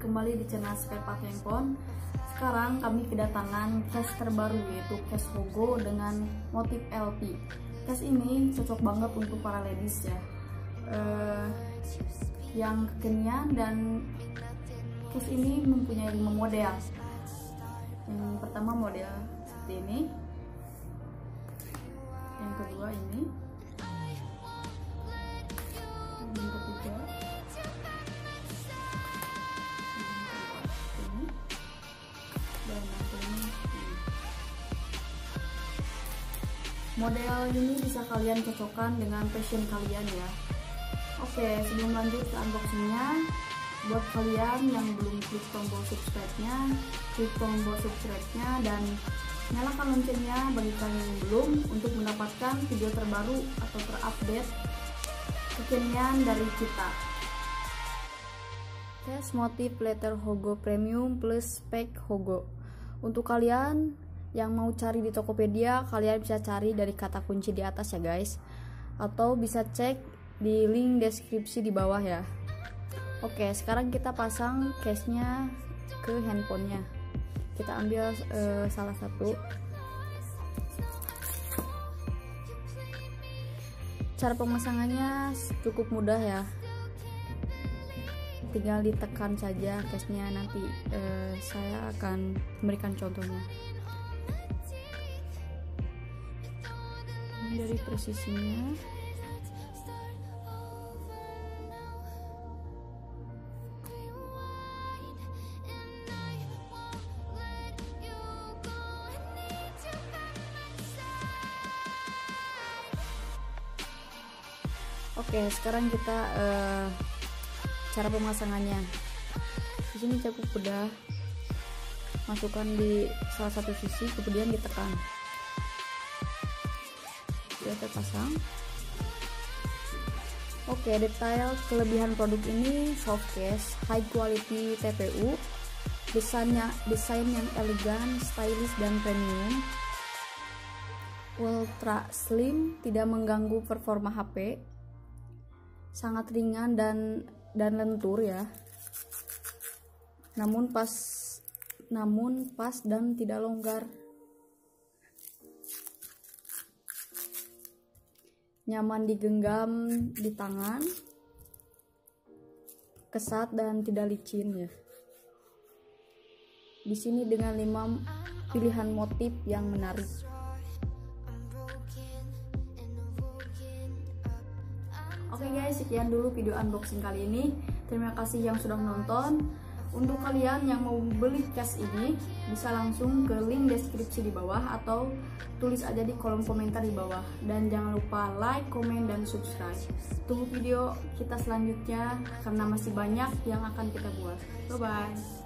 kembali di channel Spare Part Handphone. Sekarang kami kedatangan case terbaru, yaitu case Hogo dengan motif LP. Case ini cocok banget untuk para ladies ya, yang kekinian. Dan case ini mempunyai 5 model. Yang pertama model seperti ini, yang kedua ini, yang ketiga, ini, dan yang kelima ini. Model ini bisa kalian cocokkan dengan fashion kalian ya. Oke, sebelum lanjut ke unboxingnya, buat kalian yang belum klik tombol subscribe-nya, klik tombol subscribe-nya dan nyalakan loncengnya bagi kalian yang belum, untuk mendapatkan video terbaru atau terupdate kekinian dari kita. Case motif letter Hogo Premium plus spek Hogo. Untuk kalian yang mau cari di Tokopedia, kalian bisa cari dari kata kunci di atas ya guys, atau bisa cek di link deskripsi di bawah ya. Oke, sekarang kita pasang case-nya ke handphonenya. Kita ambil salah satu. Cara pemasangannya cukup mudah ya, tinggal ditekan saja case-nya. Nanti saya akan memberikan contohnya. Ini dari presisinya. Oke, sekarang kita cara pemasangannya. Di sini cukup mudah, masukkan di salah satu sisi, kemudian ditekan. Sudah terpasang. Oke, detail kelebihan produk ini: soft case, high quality TPU, desain yang elegan, stylish dan premium, ultra slim, tidak mengganggu performa HP, sangat ringan dan lentur ya, namun pas dan tidak longgar, nyaman digenggam di tangan, kesat dan tidak licin ya. Di sini dengan 5 pilihan motif yang menarik. Oke guys, sekian dulu video unboxing kali ini. Terima kasih yang sudah menonton. Untuk kalian yang mau beli case ini, bisa langsung ke link deskripsi di bawah atau tulis aja di kolom komentar di bawah. Dan jangan lupa like, komen, dan subscribe. Tunggu video kita selanjutnya karena masih banyak yang akan kita buat. Bye bye.